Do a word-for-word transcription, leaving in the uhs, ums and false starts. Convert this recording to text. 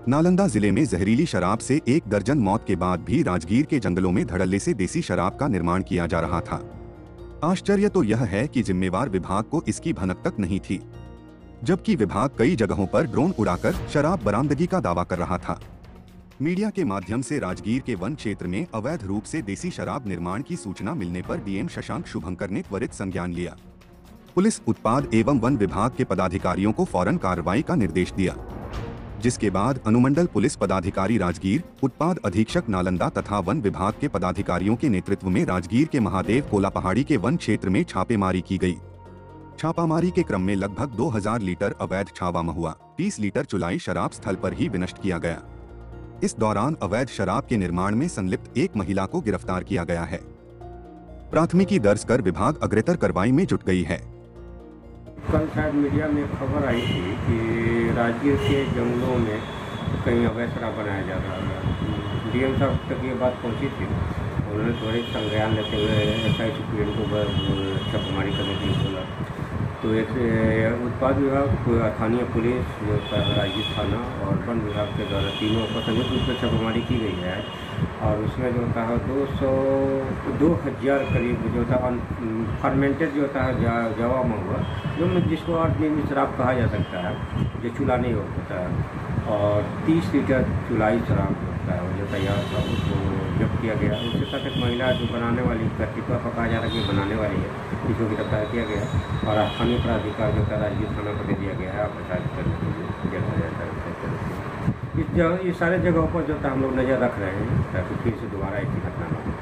नालंदा जिले में जहरीली शराब से एक दर्जन मौत के बाद भी राजगीर के जंगलों में धड़ल्ले से देसी शराब का निर्माण किया जा रहा था। आश्चर्य तो यह है कि जिम्मेवार विभाग को इसकी भनक तक नहीं थी, जबकि विभाग कई जगहों पर ड्रोन उड़ाकर शराब बरामदगी का दावा कर रहा था। मीडिया के माध्यम से राजगीर के वन क्षेत्र में अवैध रूप से देसी शराब निर्माण की सूचना मिलने पर डीएम शशांक शुभंकर ने त्वरित संज्ञान लिया। पुलिस, उत्पाद एवं वन विभाग के पदाधिकारियों को फौरन कार्रवाई का निर्देश दिया, जिसके बाद अनुमंडल पुलिस पदाधिकारी राजगीर, उत्पाद अधीक्षक नालंदा तथा वन विभाग के पदाधिकारियों के नेतृत्व में राजगीर के महादेव कोला पहाड़ी के वन क्षेत्र में छापेमारी की गई। छापामारी के क्रम में लगभग दो हज़ार लीटर अवैध छावा महुआ, तीस लीटर चुलाई शराब स्थल पर ही विनष्ट किया गया। इस दौरान अवैध शराब के निर्माण में संलिप्त एक महिला को गिरफ्तार किया गया है। प्राथमिकी दर्ज कर विभाग अग्रेतर कार्रवाई में जुट गई है। कल शायद मीडिया में खबर आई थी कि राजगीर के जंगलों में कहीं अवैध शराब बनाया जा रहा है। डीएम साहब तक ये बात पहुंची थी, उन्होंने त्वरित संज्ञान लेते हुए एसआई सुप्रीम को छापेमारी करने के लिए बोला। तो एक उत्पाद विभाग, स्थानीय पुलिस, जो राजगीर थाना और वन विभाग के द्वारा तीनों को संयुक्त रूप से छापेमारी की गई है। और उसमें जो होता है दो सौ दो हज़ार करीब जो होता है फर्मेंटेड जो होता है जा, जावा महुआ, जो जिसको ऑर्गेनिक शराब कहा जा सकता है, जो चूल्हा नहीं होता है, और तीस लीटर चुलाई शराब जो होता है वो जो तैयार था उसको जब्त किया गया। उसके साथ एक महिला जो बनाने वाली प्रतिभा का कहा जा रहा है कि बनाने वाली है, इसको गिरफ्तार किया गया और स्थानीय प्राधिकार जो है राजगीर थाना को दे दिया गया है प्रशासित करने के लिए देखा जाता है। इस जगह, इस सारे जगहों पर जो है हम लोग नज़र रख रहे हैं ताकि फिर से दोबारा ऐसी घटना न हो।